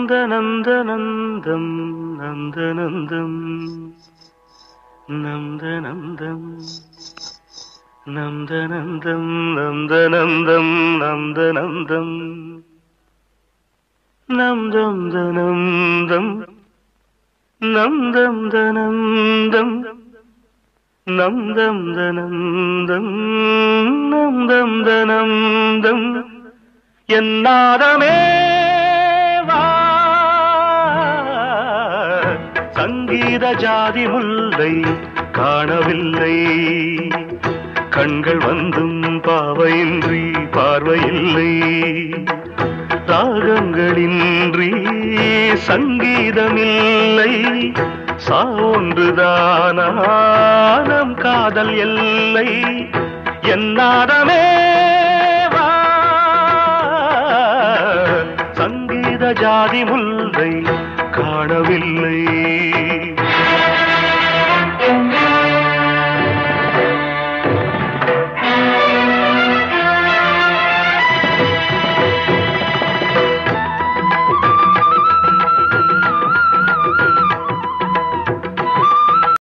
நந்தநந்தநந்தம் நந்தநந்தம் நந்தநந்தம் நந்தநந்தம் நந்தநந்தம் நந்தநந்தம் நந்தம் தனந்தம் நந்தம் தனந்தம் நந்தம் தனந்தம் நந்தம் தனந்தம் என்னாதமே சங்கீத ஜாதி முல்லை காணவில்லை கண்கள் வந்தும் பாவையின்றி பார்வையில்லை ராகங்களின்றி சங்கீதமில்லை சாவொன்றுதானம் காதல் எல்லை என்னாதமே சங்கீத ஜாதி முல்லை காணவில்லை